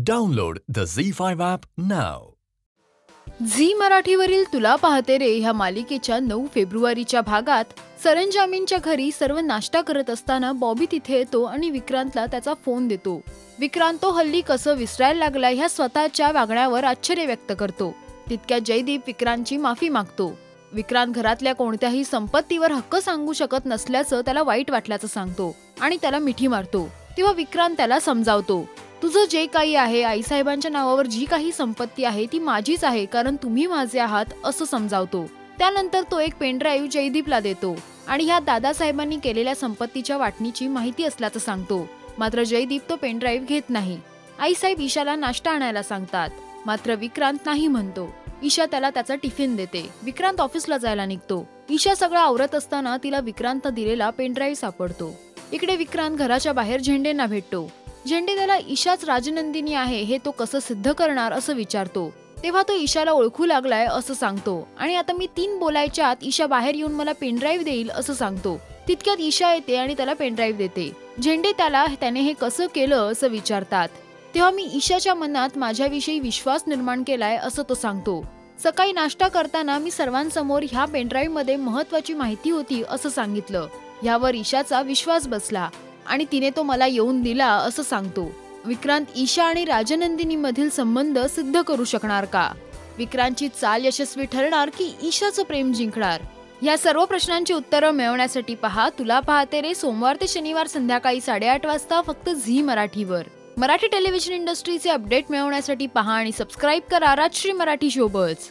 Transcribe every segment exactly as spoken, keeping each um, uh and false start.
Download the Zee five app now. Zee मराठीवरील तुला पाहते रे ह्या मालिकेच्या नऊ फेब्रुवारीच्या भागात सरंजामींच्या घरी सर्व नाश्ता करत असताना बॉबी तिथे येतो आणि विक्रांतला त्याचा फोन देतो. विक्रांत तो हल्ली कसं विसरायला लागलाय ह्या स्वतःच्या वागण्यावर आश्चर्य व्यक्त करतो. तितक्यात जयदीप विक्रांतची माफी मागतो. विक्रांत घरातल्या कोणत्याही संपत्तीवर हक्क सांगू शकत नसल्याचं त्याला वाईट वाटल्याचं सांगतो आणि त्याला मिठी मारतो. तेव्हा विक्रांत त्याला समजावतो, तुझं जे काही आहे, आईसाहेबांच्या नावावर जी काही संपत्ती आहे ती माझीच आहे, कारण तुम्ही माझे आहात असं समजावतो. त्यानंतर तो एक पेनड्राईव्ह जयदीपला देतो आणि ह्या दादासाहेबांनी केलेल्या संपत्तीच्या वाटणीची माहिती असल्याचं सांगतो. मात्र जयदीप तो पेनड्राईव्ह घेत नाही. आईसाहेब ईशाला नाश्ता आणायला सांगतात, मात्र विक्रांत नाही म्हणतो. ईशा त्याला त्याचा टिफिन देते. विक्रांत ऑफिसला जायला निघतो. ईशा सगळं आवरत असताना तिला विक्रांत दिलेला पेनड्राईव्ह सापडतो. इकडे विक्रांत घराच्या बाहेर झेंडेंना भेटतो. झेंडे त्याला ईशाच राजनंदिनी आहे हे तो कसं सिद्ध करणार असं विचारतो. तेव्हा तो ईशाला ओळखू लागलाय असं सांगतो आणि आता मी तीन बोलायच्या आत ईशा बाहेर येऊन मला पेनड्राईव्ह देईल असं सांगतो. तितक्यात ईशा येते आणि त्याला पेनड्राईव्ह देते. झेंडे त्याला त्याने हे कसं केलं असं विचारतात. तेव्हा मी ईशाच्या मनात माझ्याविषयी विश्वास निर्माण केलाय असं तो सांगतो. सकाळी नाश्ता करताना मी सर्वांसमोर ह्या पेनड्राईव्ह मध्ये महत्वाची माहिती होती असं सांगितलं. यावर ईशाचा विश्वास बसला आणि तिने तो मला येऊन दिला असं सांगतो. विक्रांत ईशा आणि राजनंदिनी मधील संबंध सिद्ध करू शकणार का? विक्रांतची चाल यशस्वी ठरणार की ईशाचं प्रेम जिंकणार? या सर्व प्रश्नांची उत्तरं मिळवण्यासाठी पहा तुला पाहते रे सोमवार ते शनिवार संध्याकाळी साडेआठ वाजता फक्त झी मराठीवर. मराठी टेलिव्हिजन इंडस्ट्रीचे अपडेट मिळवण्यासाठी पहा आणि सबस्क्राईब करा Rajshri Marathi showbuzz.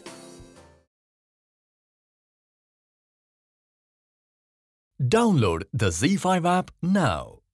Download the Zee five app now.